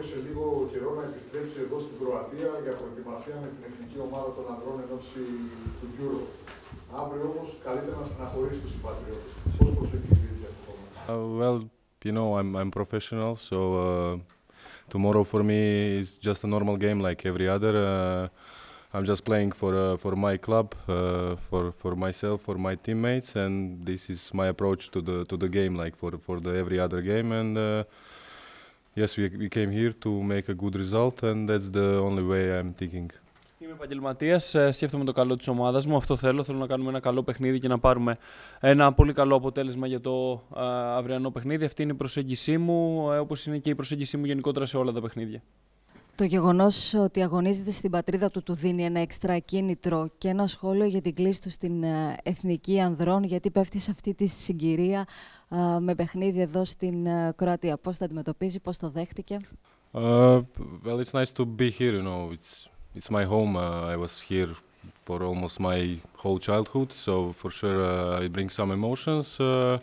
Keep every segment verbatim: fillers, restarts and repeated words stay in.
σε λίγο καιρό να επιστρέψει εδώ στην Κροατία για προετοιμασία με την εθνική ομάδα των ανδρών εν ώψη του Euro. Αύριο όμως καλύτερα να στεναχωρήσει τους συμπατριώτες. Πώς προσεγγίζει έτσι αυτό το μάτς? Uh, well, you know, I'm I'm professional, so uh, tomorrow for me is just a normal game like every other. Uh, I'm just playing for uh, for my club, uh, for for myself, for my teammates, and this is my approach to the to the game, like for for the every other game. And uh, yes, we we came here to make a good result, and that's the only way I'm thinking. Είμαι επαγγελματίας, σκέφτομαι το καλό της ομάδας μου, αυτό θέλω, θέλω να κάνουμε ένα καλό παιχνίδι και να πάρουμε ένα πολύ καλό αποτέλεσμα για το α, αυριανό παιχνίδι. Αυτή είναι η προσέγγισή μου, όπως είναι και η προσέγγισή μου γενικότερα σε όλα τα παιχνίδια. Το γεγονός ότι αγωνίζεται στην πατρίδα του του δίνει ένα έξτρα κίνητρο και ένα σχόλιο για την κλίση του στην Εθνική Ανδρών, γιατί πέφτει σε αυτή τη συγκυρία α, με παιχνίδι εδώ στην α, Κροατία. Πώς το αντιμετωπίζει, πώς το δέχτηκε? Uh, well, it's nice to be here, you know, it's it's my home. Uh, I was here for almost my whole childhood, so for sure uh, it brings some emotions. Uh,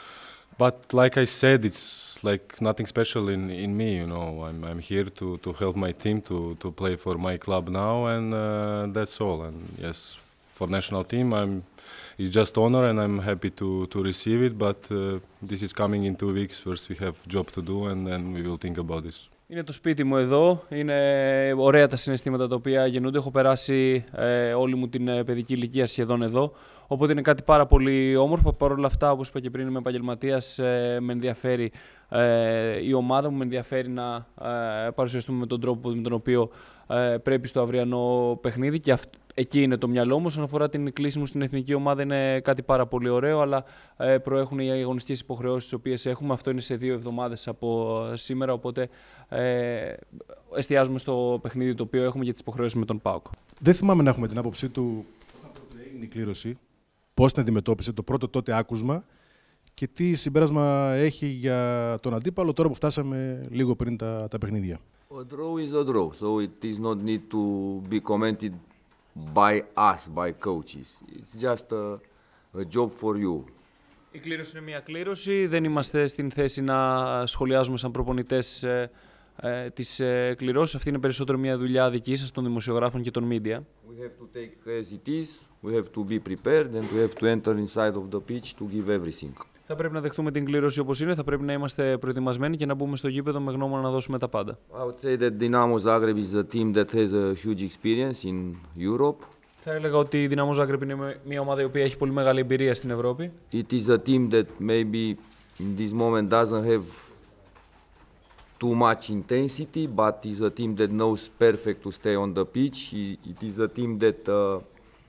but like I said, it's like nothing special in, in me, you know. I'm I'm here to, to help my team to, to play for my club now, and uh, that's all. And yes, for national team, I'm it's just honor, and I'm happy to, to receive it. But uh, this is coming in two weeks. First, we have job to do, and then we will think about this. Είναι το σπίτι μου εδώ, είναι ωραία τα συναισθήματα τα οποία γεννούνται. Έχω περάσει ε, όλη μου την ε, παιδική ηλικία σχεδόν εδώ, οπότε είναι κάτι πάρα πολύ όμορφο. Παρ' όλα αυτά, όπως είπα και πριν, είμαι επαγγελματίας, ε, με ενδιαφέρει ε, η ομάδα μου, με ενδιαφέρει να ε, παρουσιαστούμε με τον τρόπο με τον οποίο ε, πρέπει στο αυριανό παιχνίδι και αυ- εκεί είναι το μυαλό μου. Όσον αφορά την κλίση μου στην εθνική ομάδα, είναι κάτι πάρα πολύ ωραίο, αλλά ε, προέχουν οι αγωνιστικές υποχρεώσεις τις οποίες έχουμε. Αυτό είναι σε δύο εβδομάδες από σήμερα, οπότε ε, εστιάζουμε στο παιχνίδι το οποίο έχουμε για τις υποχρεώσεις με τον ΠΑΟΚ. Δεν θυμάμαι να έχουμε την άποψή του όταν έγινε η κλήρωση, πώς την αντιμετώπισε, το πρώτο τότε άκουσμα και τι συμπέρασμα έχει για τον αντίπαλο τώρα που φτάσαμε λίγο πριν τα, τα παιχνίδια. A draw is a draw, so it is not need to be commented by us, by coaches. It's just a, a job for you. Η κλήρωση είναι μια κλήρωση. Δεν είμαστε στην θέση να σχολιάζουμε σαν προπονητές ε, ε, τις ε, κληρώσεις. Αυτή είναι περισσότερο μια δουλειά δική σας, των δημοσιογράφων και των media. We have to take as it is, we have to be prepared and we have to enter inside of the pitch to give everything. Θα πρέπει να δεχτούμε την κλήρωση όπως είναι, θα πρέπει να είμαστε προετοιμασμένοι και να μπούμε στο γήπεδο με γνώμονα να δώσουμε τα πάντα. I would say that Dinamo Zagreb is a team that has a huge experience in Europe. Θα έλεγα ότι η Dinamo Zagreb είναι μια ομάδα η οποία έχει πολύ μεγάλη εμπειρία στην Ευρώπη. It is a team that maybe in this moment doesn't have too much intensity, but is a team that knows perfect to stay on the pitch. It is a team that uh,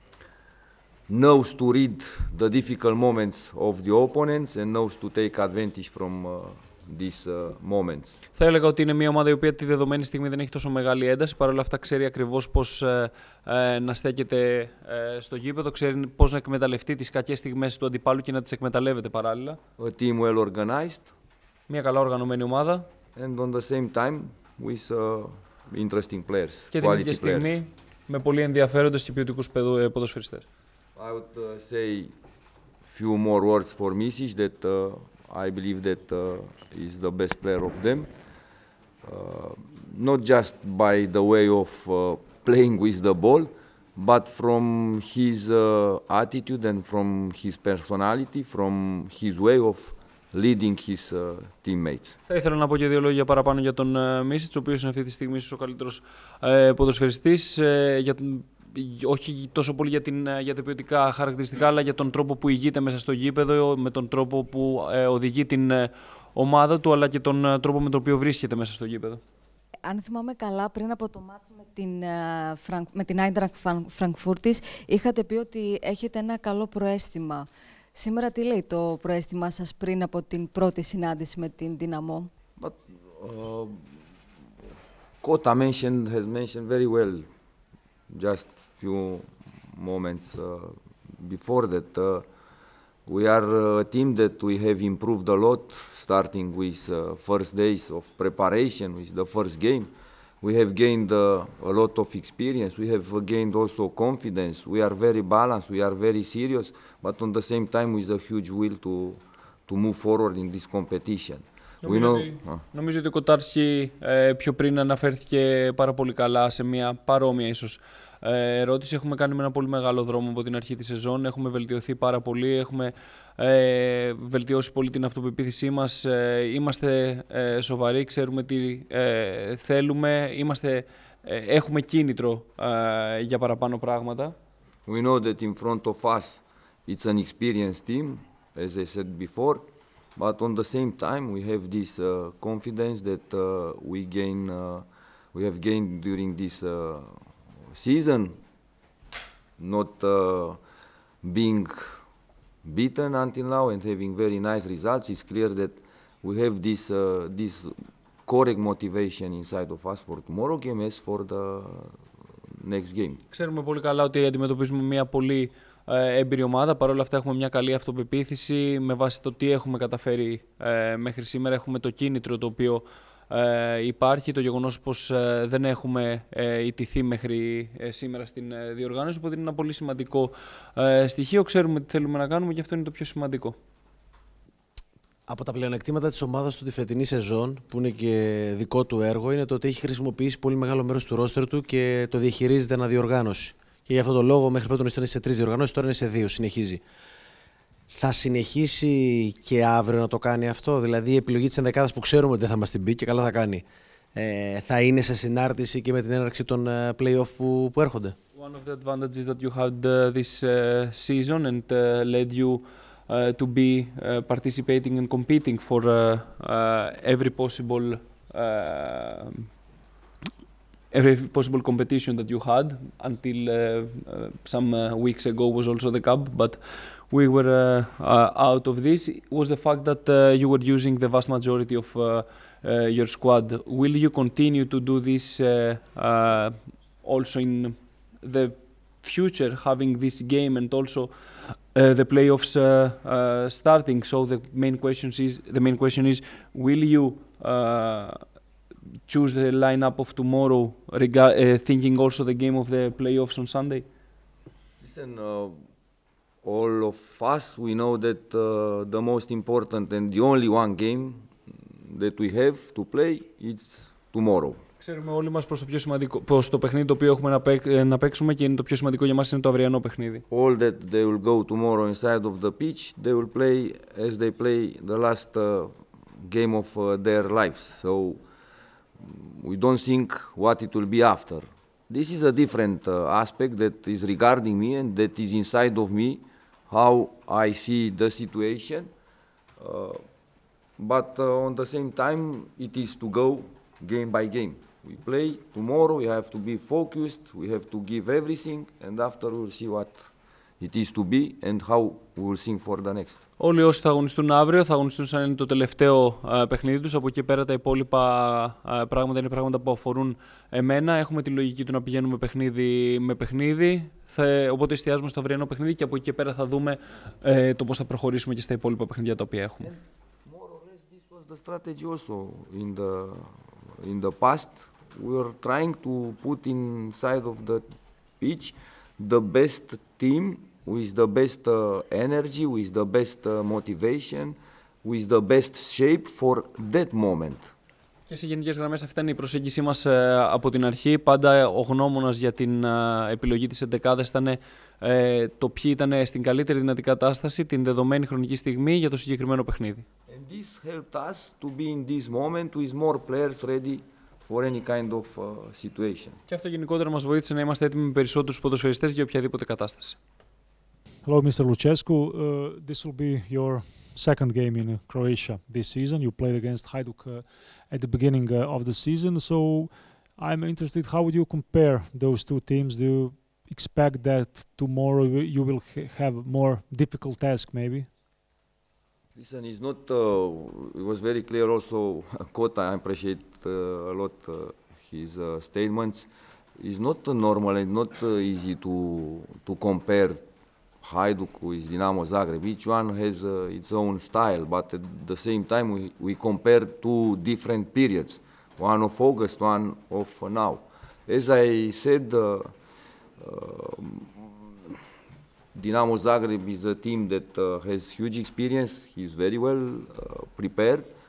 knows to read the difficult moments of the opponents and knows to take advantage from uh, these uh, moments. Θα έλεγα ότι είναι μια ομάδα η οποία τη δεδομένη στιγμή δεν έχει τόσο μεγάλη ένταση. Παρ' όλα αυτά ξέρει ακριβώς πώς ε, ε, να στέκεται ε, στο γήπεδο, ξέρει πώς να εκμεταλλευτεί τις κακές στιγμές του αντιπάλου και να τις εκμεταλλεύεται παράλληλα. A team well organized. Μια καλά οργανωμένη ομάδα. And on the same time with uh, interesting players, Και την quality ίδια players. στιγμή με πολύ ενδιαφέροντες και ποιοτικούς ποδοσφαιριστές. I would uh, say few more words for Misic that uh, I believe that uh, is the best player of them. Uh, not just by the way of uh, playing with the ball, but from his uh, attitude and from his personality, from his way of leading his uh, teammates. Θα ήθελα να πω και δύο λόγια παραπάνω για τον Μίσιτς, ο οποίος είναι αυτή τη στιγμή ίσως ο καλύτερος ε, ποδοσφαιριστής, ε, για τον, όχι τόσο πολύ για, την, για τα ποιοτικά χαρακτηριστικά, αλλά για τον τρόπο που ηγείται μέσα στο γήπεδο, με τον τρόπο που ε, οδηγεί την ε, ομάδα του, αλλά και τον ε, τρόπο με τον οποίο βρίσκεται μέσα στο γήπεδο. Αν θυμάμαι καλά, πριν από το μάτς με την, uh, με την Eintracht Frankfurtis, είχατε πει ότι έχετε ένα καλό προαίσθημα. Σήμερα τι λέει το προαίσθημά σας πριν από την πρώτη συνάντηση με την Dinamo? But uh, Kota mentioned, has mentioned very well just few moments uh, before that uh, we are a team that we have improved a lot, starting with uh, first days of preparation, with the first game. We have gained uh, a lot of experience. We have uh, gained also confidence. We are very balanced. We are very serious, but on the same time with a huge will to to move forward in this competition. Νομίζω, ότι, ah. νομίζω ότι ο Κοτάρσκι ε, πιο πριν αναφέρθηκε πάρα πολύ καλά σε μια παρόμοια ίσως ε, ερώτηση. Έχουμε κάνει με ένα πολύ μεγάλο δρόμο από την αρχή της σεζόν. Έχουμε βελτιωθεί πάρα πολύ. Έχουμε ε, βελτιώσει πολύ την αυτοπεποίθησή μας. Ε, είμαστε ε, σοβαροί, ξέρουμε τι ε, θέλουμε. Είμαστε, ε, έχουμε κίνητρο ε, για παραπάνω πράγματα. We know that in front of us it's an experienced team, as I said before. But on the same time, we have this uh, confidence that uh, we gain, uh, we have gained during this uh, season, not uh, being beaten until now and having very nice results. It's clear that we have this uh, this correct motivation inside of us for tomorrow game as for the next game. Ξέρουμε πολύ καλά ότι αντιμετωπίζουμε μια πολύ έμπειρη ομάδα. Παρ' όλα αυτά έχουμε μια καλή αυτοπεποίθηση με βάση το τι έχουμε καταφέρει ε, μέχρι σήμερα. Έχουμε το κίνητρο το οποίο ε, υπάρχει, το γεγονός πως ε, δεν έχουμε ε, ιτηθεί μέχρι ε, σήμερα στην ε, διοργάνωση, οπότε είναι ένα πολύ σημαντικό ε, στοιχείο. Ξέρουμε τι θέλουμε να κάνουμε και αυτό είναι το πιο σημαντικό. Από τα πλεονεκτήματα της ομάδας του τη φετινή σεζόν, που είναι και δικό του έργο, είναι το ότι έχει χρησιμοποιήσει πολύ μεγάλο μέρος του ρόστερ του και το διαχειρίζεται αναδιοργάνωση. Και για αυτόν τον λόγο μέχρι πρώτον ήταν σε τρεις διοργανώσεις, τώρα είναι σε δύο, συνεχίζει. Θα συνεχίσει και αύριο να το κάνει αυτό, δηλαδή η επιλογή της ενδεκάδας που ξέρουμε ότι δεν θα μας την πει και καλά θα κάνει, ε, θα είναι σε συνάρτηση και με την έναρξη των uh, play-off που, που έρχονται. One of the advantages that you had uh, this uh, season and uh, led you uh, to be uh, participating and competing for uh, uh, every possible uh, every possible competition that you had until uh, uh, some uh, weeks ago was also the Cup, but we were uh, uh, out of this. Was the fact that uh, you were using the vast majority of uh, uh, your squad. Will you continue to do this uh, uh, also in the future, having this game and also uh, the playoffs uh, uh, starting? So the main question is, the main question is, will you uh, choose the lineup of tomorrow, rega- uh, thinking also the game of the playoffs on Sunday? Listen, uh, all of us, we know that uh, the most important and the only one game that we have to play is tomorrow. Ξέρουμε όλοι μας πως το πιο σημαντικό, πως το παιχνίδι το οποίο έχουμε να, παίκ, να παίξουμε και είναι το πιο σημαντικό για μας είναι το αυριανό παιχνίδι. All that they will go tomorrow inside of the pitch, they will play as they play the last uh, game of uh, their lives. So we don't think what it will be after. This is a different uh, aspect that is regarding me and that is inside of me, how I see the situation. Uh, but uh, on the same time, it is to go game by game. We play tomorrow, we have to be focused, we have to give everything, and after we'll see what it is to be and how we will sing for the next. Όλοι όσοι θα αγωνιστούν αύριο θα αγωνιστούν σαν είναι το τελευταίο uh, παιχνίδι τους. Από εκεί πέρα τα υπόλοιπα uh, πράγματα είναι πράγματα που αφορούν εμένα. Έχουμε τη λογική του να πηγαίνουμε παιχνίδι με παιχνίδι. Θα, οπότε εστιάζουμε στο αυριανό παιχνίδι και από εκεί πέρα θα δούμε uh, το πώς θα προχωρήσουμε και στα υπόλοιπα παιχνίδια τα οποία έχουμε. And more or less this was the strategy also in the in the past. We were trying to put inside of the pitch the best team with the best uh, energy, with the best uh, motivation, with the best shape for that moment. Και σε γενικές γραμμές αυτή ήταν η προσέγγιση μας ε, από την αρχή. Πάντα ο γνώμονας για την ε, επιλογή της εντεκάδας ήταν ε, το ποιοι ήταν στην καλύτερη δυνατή κατάσταση την δεδομένη χρονική στιγμή για το συγκεκριμένο παιχνίδι. And this helped us to be in this moment with more players ready for any kind of uh, situation. Και αυτό γενικότερα μας βοήθησε να είμαστε έτοιμοι με περισσότερους ποδοσφαιριστές για οποιαδήποτε κατάσταση. Hello, Mister Lucescu. Uh, this will be your second game in uh, Croatia this season. You played against Hajduk uh, at the beginning uh, of the season. So I'm interested, how would you compare those two teams? Do you expect that tomorrow you will ha have more difficult task maybe? Listen, it's not, uh, it was very clear also, Kota, I appreciate uh, a lot uh, his uh, statements. It's not uh, normal and not uh, easy to, to compare Hajduk with Dinamo Zagreb. Each one has uh, its own style, but at the same time we, we compare two different periods, one of August, one of uh, now. As I said, uh, uh, Dinamo Zagreb is a team that uh, has huge experience, he's very well uh, prepared,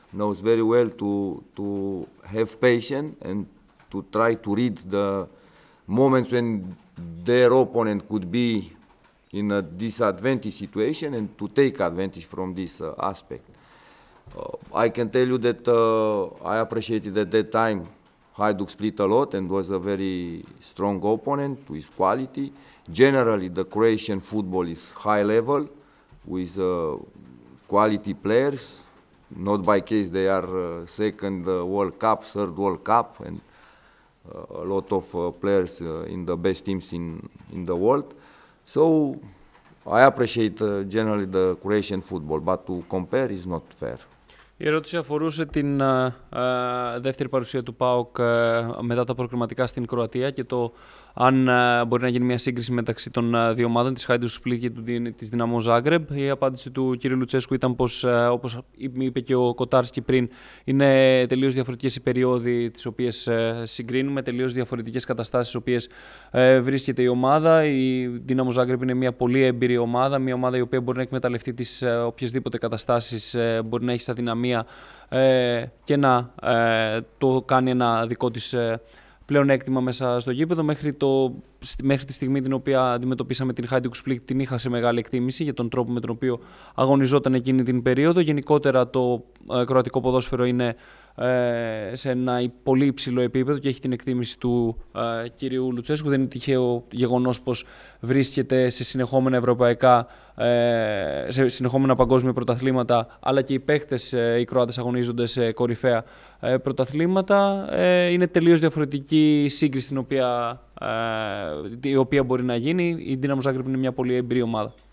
knows very well to to have patience and to try to read the moments when their opponent could be in a disadvantage situation and to take advantage from this uh, aspect. Uh, I can tell you that uh, I appreciated at that time Hajduk split a lot and was a very strong opponent with quality. Generally, the Croatian football is high level with uh, quality players. Not by case they are uh, second uh, World Cup, third World Cup, and uh, a lot of uh, players uh, in the best teams in, in the world. So I appreciate uh, generally the Croatian football, but to compare is not fair. Η ερώτηση αφορούσε την uh, uh, δεύτερη παρουσία του ΠΑΟΚ uh, μετά τα προκριματικά στην Κροατία και το αν uh, μπορεί να γίνει μια σύγκριση μεταξύ των uh, δύο ομάδων, της Hajduk Split και του, της Dinamo Zagreb. Η απάντηση του κ. Λουτσέσκου ήταν πως, uh, όπως είπε και ο Κοτάρσκι πριν, είναι τελείως διαφορετικές οι περιόδοι τις οποίες uh, συγκρίνουμε, τελείως διαφορετικές καταστάσεις στις οποίες uh, βρίσκεται η ομάδα. Η Dinamo Zagreb είναι μια πολύ έμπειρη ομάδα, μια ομάδα η οποία μπορεί να εκμεταλλευτεί τις uh, οποιασδήποτε καταστάσεις uh, μπορεί να έχει στα δυναμία Ε, και να ε, το κάνει ένα δικό της ε, πλεονέκτημα μέσα στο γήπεδο. Μέχρι, το, μέχρι τη στιγμή την οποία αντιμετωπίσαμε την Hajduk Split την είχα σε μεγάλη εκτίμηση για τον τρόπο με τον οποίο αγωνιζόταν εκείνη την περίοδο. Γενικότερα το ε, κροατικό ποδόσφαιρο είναι ε, σε ένα πολύ υψηλό επίπεδο και έχει την εκτίμηση του ε, κυρίου Λουτσέσκου. Δεν είναι τυχαίο γεγονός πως βρίσκεται σε συνεχόμενα ευρωπαϊκά, ε, σε συνεχόμενα παγκόσμια πρωταθλήματα, αλλά και οι παίκτες, ε, οι Κροάτες αγωνίζονται σε κορυφαία ε, πρωταθλήματα. Ε, είναι τελείως διαφορετική σύγκριση την οποία, ε, η οποία μπορεί να γίνει. Η Dinamo Zagreb είναι μια πολύ εμπειρή ομάδα.